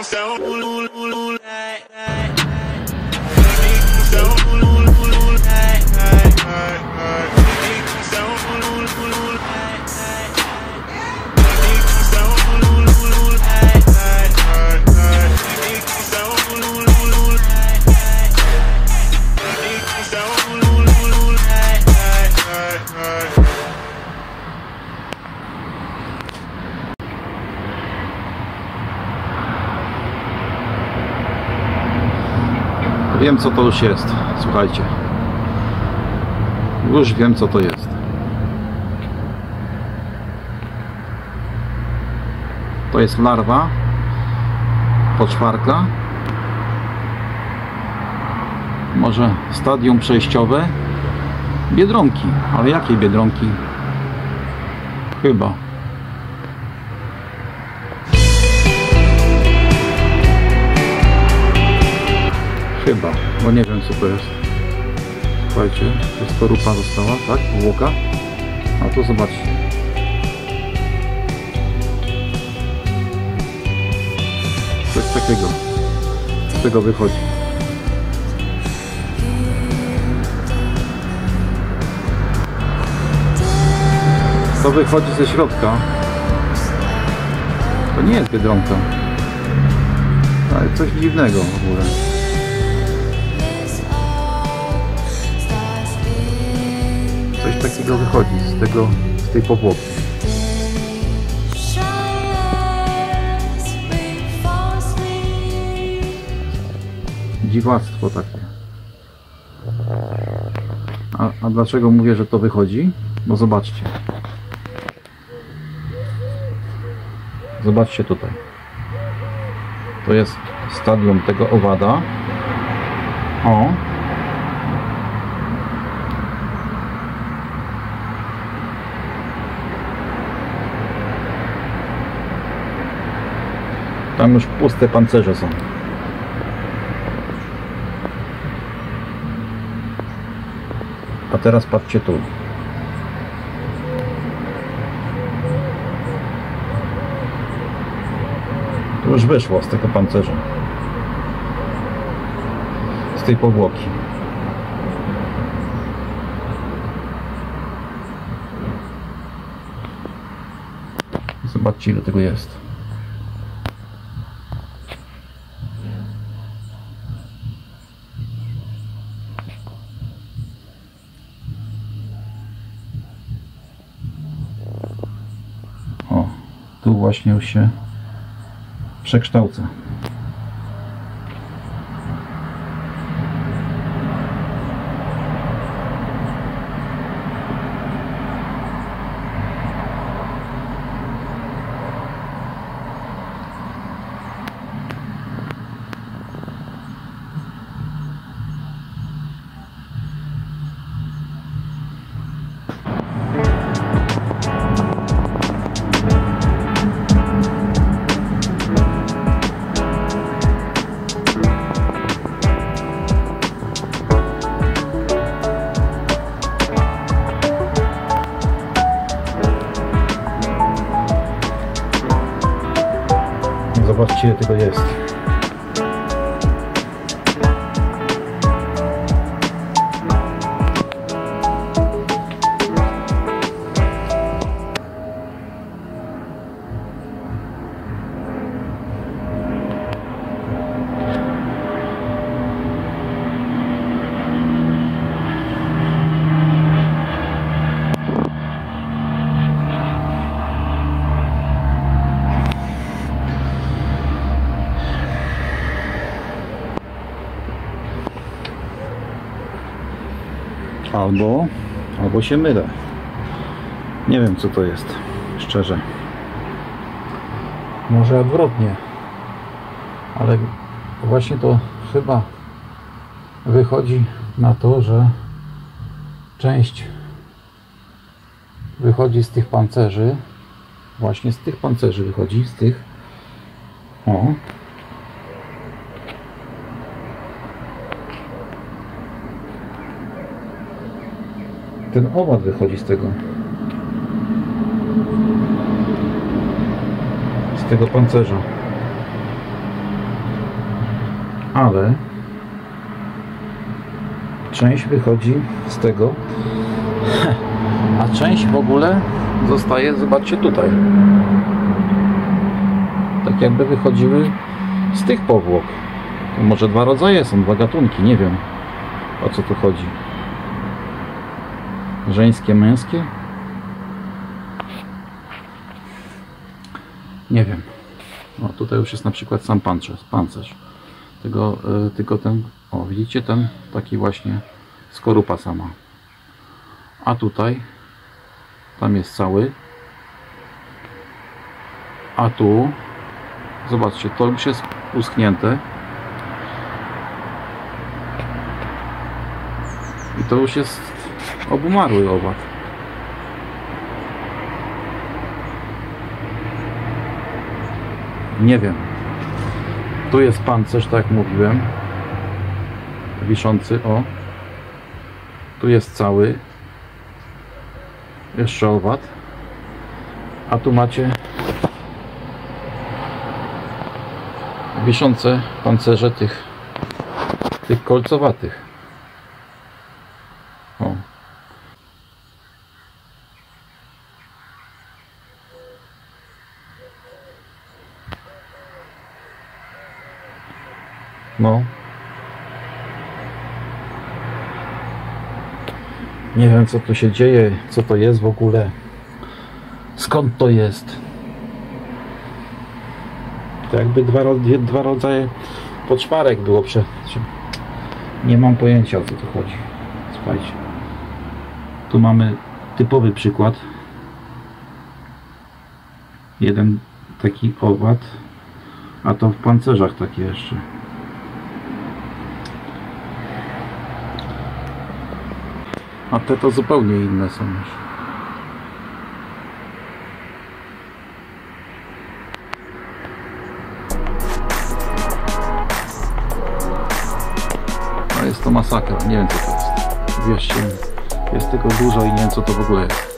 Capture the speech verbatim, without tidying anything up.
Wiem, co to już jest, słuchajcie. Już wiem, co to jest. To jest larwa poczwarka. Może stadium przejściowe Biedronki. Ale jakiej Biedronki? Chyba. Chyba, bo nie wiem, co to jest. Słuchajcie, to jest skorupa została, tak? Powłoka. A to zobaczcie. Coś takiego. Z tego wychodzi. To wychodzi ze środka. To nie jest Biedronka. Ale coś dziwnego w ogóle. Coś takiego wychodzi z tego, z tej powłoki. Dziwactwo takie. A, a dlaczego mówię, że to wychodzi? Bo zobaczcie. Zobaczcie tutaj. To jest stadium tego owada. O. Tam już puste pancerze są. A teraz patrzcie tu. To już wyszło z tego pancerza. Z tej powłoki. Zobaczcie, ile tego jest. O, tu właśnie już się przekształca. Zobaczcie, ile tego jest. Albo, albo się mylę. Nie wiem, co to jest, szczerze. Może odwrotnie. Ale właśnie to chyba wychodzi na to, że część wychodzi z tych pancerzy. Właśnie z tych pancerzy wychodzi, z tych. O. Ten owad wychodzi z tego. Z tego pancerza. ale część wychodzi z tego, a część w ogóle zostaje, zobaczcie tutaj, tak jakby wychodziły z tych powłok. To może dwa rodzaje są, dwa gatunki, nie wiem o co tu chodzi. Żeńskie, męskie? Nie wiem. O, tutaj już jest na przykład sam pancerz, pancerz. Tego, yy, tylko ten, o widzicie, ten taki właśnie skorupa sama. A tutaj, tam jest cały. A tu, zobaczcie, to już jest uschnięte. I to już jest obumarły owad. Nie wiem. Tu jest pancerz, tak jak mówiłem. Wiszący, o. Tu jest cały. Jeszcze owad. A tu macie wiszące pancerze tych, tych kolcowatych. O. No. Nie wiem co tu się dzieje, co to jest w ogóle. Skąd to jest? To jakby dwa, dwa rodzaje poczwarek było prze... Nie mam pojęcia o co tu chodzi. Słuchajcie. Tu mamy typowy przykład. Jeden taki owad, a to w pancerzach takie jeszcze. A te to zupełnie inne są już. A jest to masakra, nie wiem co to jest. Wierzcie mi, jest tego dużo i nie wiem co to w ogóle jest.